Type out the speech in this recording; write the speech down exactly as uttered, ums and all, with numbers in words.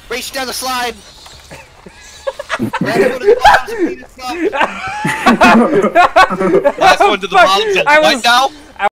Race down the slide. Last one to the bottom. Last one to the bottom. I What was- now?